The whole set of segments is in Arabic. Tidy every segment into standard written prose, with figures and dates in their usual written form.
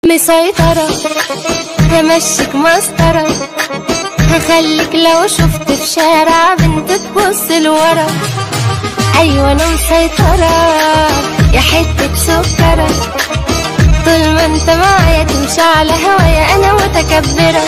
مسيطرة، همشيك مسطرة، هخليك لو شفت في شارع بنت تبص لورا. أيوة أنا مسيطرة يا حتة سكرة، طول ما انت معايا تمشي على هوايا أنا متكبرة.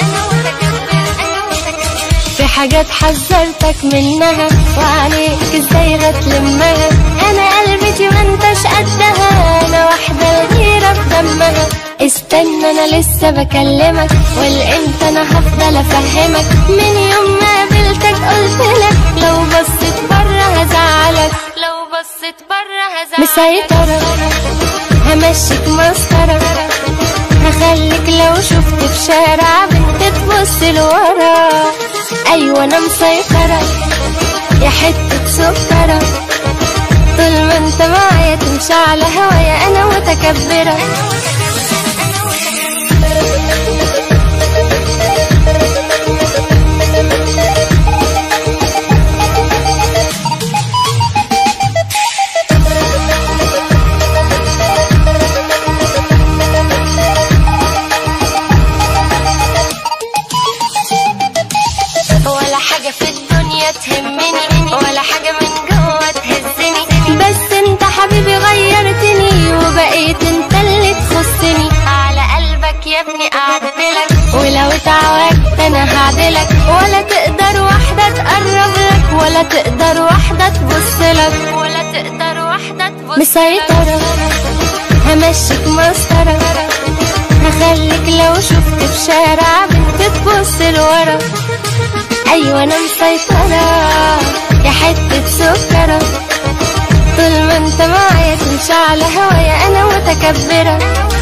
في حاجات حذرتك منها وعليك ازاي هتلمها، أنا قلبتي ما انتش قدها، أنا واحدة الغيرة في دمها. استنى أنا لسه بكلمك، والامتى أنا هفضل أفهمك، من يوم ما قابلتك قلتلك لو بصيت برا هزعلك، لو بصيت برا هزعلك. مسيطرة همشيك مسطرة، هخليك لو شفت في شارع بنت تبص لورا. أيوة أنا مسيطرة يا حتة سكرة، طول ما انت معايا تمشي على هوايا أنا متكبرة. ولا حاجة في الدنيا تهمني، ولا حاجة من جوه تهزني، بس انت حبيبي غيرتني وبقيت انت اللي تخصني. على قلبك يا ابني اعدلك، ولو اتعودت انا هعدلك، ولا تقدر واحدة تقرب لك، ولا تقدر واحدة تبصلك، ولا تقدر واحدة تبصلك. مسيطرة همشيك مسطرة، هخليك لو شفت في شارع بنت تبص لورا. أيوة أنا مسيطرة يا حتة سكرة، طول ما انت معايا تمشي على هوايا أنا متكبرة.